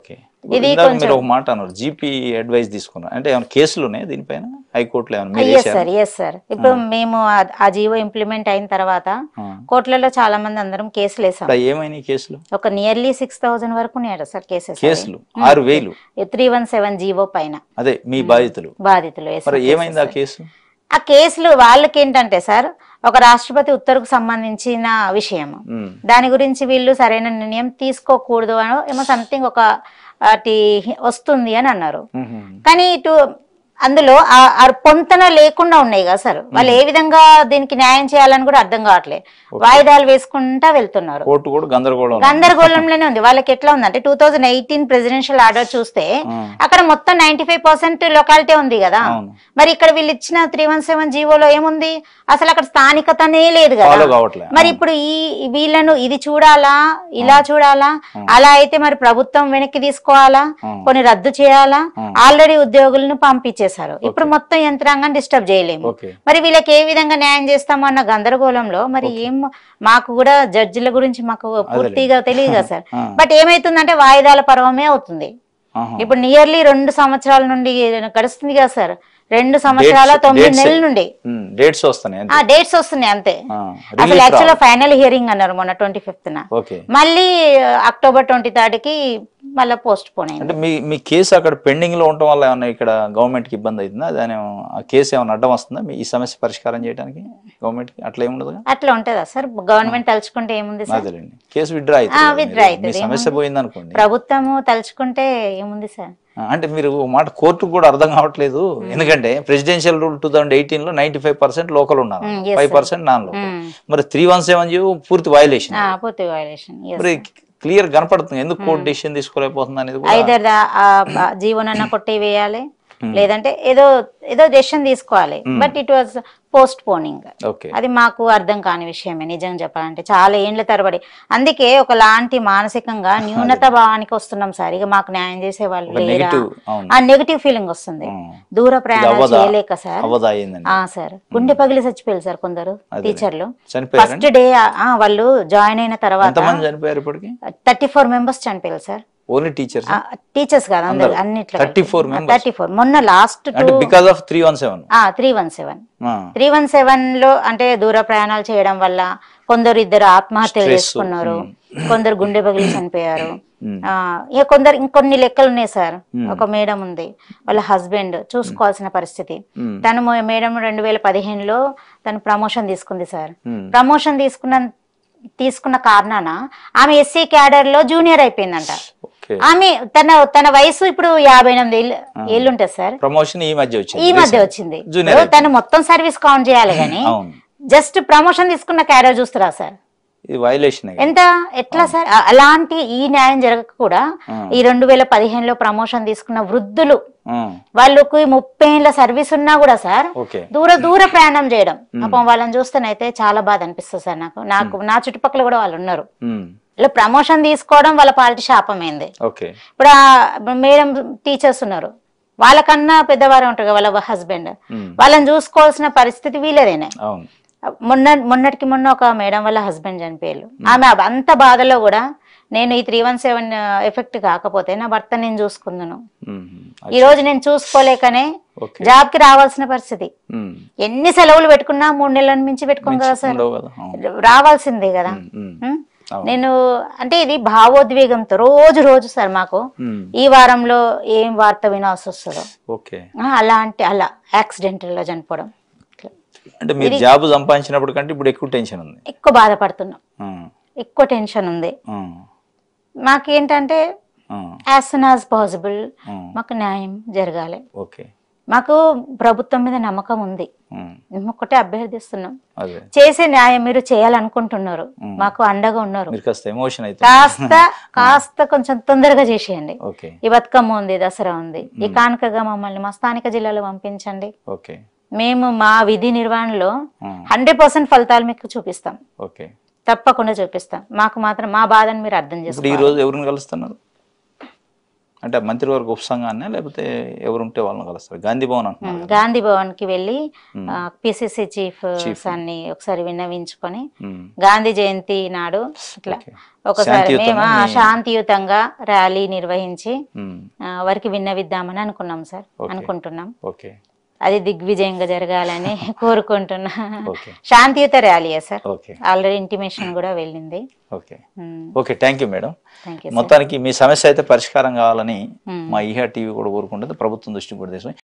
Okay. ఇది మీరు ఒక మాట అన్నారు జీపీ అడ్వైస్ తీసుకున్నారు అంటే ఏమైనా కేసులు ఉన్నాయి దీనిపైన హైకోర్టులో ఏమైనా? Yes sir. ఇప్పుడు మేము ఆ జీవో ఇంప్లిమెంట్ అయిన తర్వాత కోర్టులలో చాలా మంది అందరం కేసులు వేసాం. ఏమైనా కేసులు? ఒక నియర్లీ 6,000 వరకు సార్ కేసెస్. 6,000 317 జీవో పైన. అదే మీ బాధితులు ఏమైంది ఆ కేసు? ఆ కేసులు వాళ్ళకి ఏంటంటే సార్ ఒక రాష్ట్రపతి ఉత్తర్వుకు సంబంధించిన విషయం, దాని గురించి వీళ్ళు సరైన నిర్ణయం తీసుకోకూడదు అని ఏమో సంథింగ్ ఒక వస్తుంది అని అన్నారు. కానీ ఇటు అందులో పొంతన లేకుండా ఉన్నాయి కదా సార్. వాళ్ళు ఏ విధంగా దీనికి న్యాయం చేయాలని కూడా అర్థం కావట్లేదు. వాయిదాలు వేసుకుంటా వెళ్తున్నారు. గందరగోళంలోనే ఉంది. వాళ్ళకి ఎట్లా ఉందంటే 2018 ప్రెసిడెన్షియల్ ఆర్డర్ చూస్తే అక్కడ మొత్తం 95% లొకాలిటీ ఉంది కదా. మరి ఇక్కడ వీళ్ళు ఇచ్చిన 317 జీవోలో ఏముంది? అసలు అక్కడ స్థానికతనే లేదు కదా. మరి ఇప్పుడు వీళ్ళను ఇది చూడాలా, ఇలా చూడాలా? అలా అయితే మరి ప్రభుత్వం వెనక్కి తీసుకోవాలా, కొన్ని రద్దు చేయాలా? ఆల్రెడీ ఉద్యోగులను పంపించే ఇప్పుడు మొత్తం యంత్రాంగం డిస్టర్బ్ చేయలేము. మరి వీళ్ళకి ఏ విధంగా న్యాయం చేస్తామో అన్న గందరగోళంలో మరి ఏం మాకు కూడా జడ్జిల గురించి మాకు పూర్తిగా తెలియదు కదా సార్. బట్ ఏమైతుందంటే వాయిదాల పర్వమే అవుతుంది. ఇప్పుడు నియర్లీ 2 సంవత్సరాల నుండి గడుస్తుంది కదా సార్. 2 సంవత్సరాల 9 నెలల నుండి డేట్స్ వస్తున్నాయి అంతే. అసలు యాక్చువల్ ఫైనల్ హియరింగ్ అన్నారు మొన్న 25th. మళ్ళీ అక్టోబర్ 23rd మళ్ళీ పోస్ట్ పోన్ అయింది. అంటే మీ కేసు అక్కడ పెండింగ్ లో ఉండటం వల్ల ఏమన్నా ఇక్కడ గవర్నమెంట్ కి ఇబ్బంది అవుతుందా? దాని ఆ కేసు ఏమైనా అడ్డం వస్తుందా ఈ సమస్య పరిష్కారం చేయడానికి గవర్నమెంట్ కి? అట్లా ఏముండదు. అట్లా ఉంటుందా సార్? గవర్నమెంట్ తలుచుకుంటే ఏముంది సార్, కేసు విత్డ్రా అవుతుంది. సమస్య పోయింది అనుకోండి, ప్రభుత్వము తలుచుకుంటే ఏముంది సార్. అంటే మీరు మాట కోర్టు కూడా అర్థం కావట్లేదు. ఎందుకంటే ప్రెసిడెన్షియల్ రూల్ 2018 లో 95% లోకల్ ఉన్నారు, 5% నాన్ లోకల్. మరి 317 పూర్తి వైలేషన్. మరి క్లియర్ కనపడుతుంది. ఎందుకు కోర్టు డెసిషన్ తీసుకోలేకపోతుంది అనేది ఐదర్ జీవోనన్నా కొట్టి వేయాలి, లేదంటే ఏదో డెసిషన్ తీసుకోవాలి. But it was postponing. అది మాకు అర్థం కాని విషయమే నిజం చెప్పాలంటే. చాలా ఏండ్ల తరబడి అందుకే ఒకలాంటి మానసికంగా న్యూనత భావానికి వస్తున్నాం సార్. ఇక మాకు న్యాయం చేసే వాళ్ళు లేరా, ఆ నెగటివ్ ఫీలింగ్ వస్తుంది. దూర ప్రయాణాలు చేయలేక సార్ సార్ గుండె పగిలి చచ్చిపోయారు సార్ కొందరు టీచర్లు. ఫస్ట్ డే వాళ్ళు జాయిన్ అయిన తర్వాత 34 మెంబర్స్ చనిపోయారు సార్. ఓన్లీ టీచర్స్ కాదు అందరు అన్నిట్లో 34. మొన్న లాస్ట్ 317 లో అంటే దూర ప్రయాణాలు చేయడం వల్ల కొందరు ఇద్దరు ఆత్మహత్యలు చేసుకున్నారు, కొందరు గుండె పగిలి చనిపోయారు. ఇక కొందరు ఇంకొన్ని లెక్కలు ఉన్నాయి సార్. ఒక మేడం ఉంది, వాళ్ళ హస్బెండ్ చూసుకోవాల్సిన పరిస్థితి. తను మేడం 2015లో తను ప్రమోషన్ తీసుకుంది సార్. ప్రమోషన్ తీసుకున్న కారణాన ఆమె ఎస్సీ క్యాడర్ లో జూనియర్ అయిపోయిందంట. ఆమె తన వయసు ఇప్పుడు 58 ఏళ్ళు ఉంటుంది సార్. ప్రమోషన్ ఈ మధ్య వచ్చింది. తను మొత్తం సర్వీస్ కౌంట్ చేయాలి కానీ జస్ట్ ప్రమోషన్ తీసుకున్న క్యాడర్ చూస్తారా సార్? ఎంత ఎట్లా సార్? అలాంటి ఈ న్యాయం జరగక కూడా ఈ 2015లో ప్రమోషన్ తీసుకున్న వృద్ధులు వాళ్ళకి 30 ఏళ్ల సర్వీస్ ఉన్నా కూడా సార్ దూర ప్రయాణం చేయడం. పాపం వాళ్ళని చూస్తేనైతే చాలా బాధ అనిపిస్తుంది సార్ నాకు. నా చుట్టుపక్కల కూడా వాళ్ళు ఉన్నారు. ఇలా ప్రమోషన్ తీసుకోవడం వాళ్ళ పాలిటి శాపమైంది. ఇప్పుడు మేడం టీచర్స్ ఉన్నారు, వాళ్ళకన్నా పెద్దవారు ఉంటారు వాళ్ళ హస్బెండ్, వాళ్ళని చూసుకోవాల్సిన పరిస్థితి వీళ్ళదేనే. మొన్నటికి మొన్న ఒక మేడం వాళ్ళ హస్బెండ్ చనిపోయారు. ఆమె అంత బాధలో కూడా నేను ఈ 317 ఎఫెక్ట్ కాకపోతే నా భర్త నేను చూసుకుందును, ఈ రోజు నేను చూసుకోలేకనే జాబ్ కి రావాల్సిన పరిస్థితి. ఎన్ని సెలవులు పెట్టుకున్నా 3 నెలల మించి పెట్టుకోం కదా సార్, రావాల్సిందే కదా. నేను అంటే ఇది భావోద్వేగంతో రోజు సార్ మాకు ఈ వారంలో ఏం వార్త వినాల్సి వస్తుందో అలా యాక్సిడెంటల్ లో చనిపోవడం. అంటే మీరు జాబ్ సంపాదించినప్పుడు కంటే ఇప్పుడు ఎక్కువ టెన్షన్ ఉంది, ఎక్కువ బాధపడుతున్నాం, ఎక్కువ టెన్షన్ ఉంది. మాకేంటంటే యాజ్ సూన్ యాజ్ పాసిబుల్ మాకు న్యాయం జరగాలి. మాకు ప్రభుత్వం మీద నమ్మకం ఉంది, మేము ఒకటే అభ్యర్థిస్తున్నాం. చేసే న్యాయం మీరు చేయాలనుకుంటున్నారు, మాకు అండగా ఉన్నారు. కాస్త కొంచెం తొందరగా చేసేయండి. ఈ బతుకమ్మ ఉంది, దసరా ఉంది, ఈ కానుకగా మమ్మల్ని మా స్థానిక జిల్లాలో పంపించండి. మేము మా విధి నిర్వహణలో 100% ఫలితాలు మీకు చూపిస్తాం, తప్పకుండా చూపిస్తాం. మాకు మాత్రం మా బాధను మీరు అర్థం చేసుకోవాలి. అంటే మంత్రివర్గ ఉపసంఘాన్ని లేకపోతే ఎవరుంటే వాళ్ళని కలుస్తారు? గాంధీ భవన్ అంటున్నారు కదా. గాంధీ భవన్ కి వెళ్ళి పిసిసి చీఫ్ అన్ని ఒకసారి విన్నవించుకొని గాంధీ జయంతి నాడు ఇట్లా ఒకసారి మేము శాంతియుతంగా ర్యాలీ నిర్వహించి వారికి విన్నవిద్దామని అనుకున్నాం సార్, అనుకుంటున్నాం. ఓకే, అది దిగ్విజయంగా జరగాలని కోరుకుంటున్నా. శాంతియుత ర్యాలీయే సార్, ఆల్రెడీ ఇంటిమేషన్ కూడా వెళ్ళింది. Okay okay, thank you madam. మొత్తానికి మీ సమస్య అయితే పరిష్కారం కావాలని మా ఈహా టీవీ కూడా కోరుకుంటుంది, ప్రభుత్వం దృష్టికి కూడా తీసుకుని